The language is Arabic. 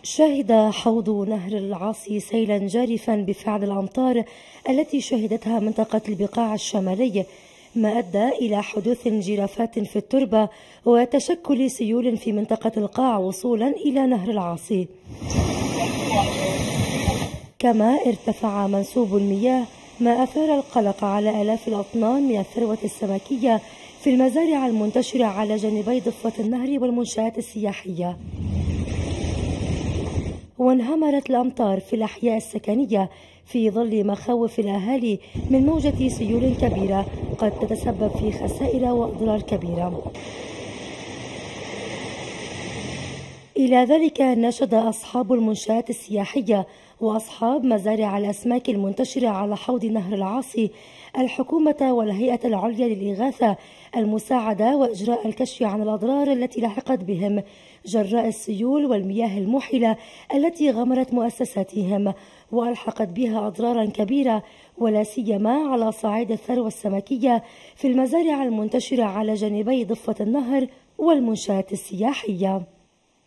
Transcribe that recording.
شهد حوض نهر العاصي سيلا جارفا بفعل الأمطار التي شهدتها منطقة البقاع الشمالي، ما أدى إلى حدوث انجرافات في التربة وتشكل سيول في منطقة القاع وصولا إلى نهر العاصي. كما ارتفع منسوب المياه ما أثار القلق على آلاف الأطنان من الثروة السمكية في المزارع المنتشرة على جانبي ضفة النهر والمنشآت السياحية. وانهمرت الأمطار في الأحياء السكنية في ظل مخاوف الأهالي من موجة سيول كبيرة قد تتسبب في خسائر وأضرار كبيرة. إلى ذلك ناشد أصحاب المنشآت السياحية وأصحاب مزارع الأسماك المنتشرة على حوض نهر العاصي الحكومة والهيئة العليا للإغاثة المساعدة وإجراء الكشف عن الأضرار التي لحقت بهم جراء السيول والمياه الموحلة التي غمرت مؤسساتهم وألحقت بها أضرارا كبيرة، ولا سيما على صعيد الثروة السمكية في المزارع المنتشرة على جانبي ضفة النهر والمنشآت السياحية.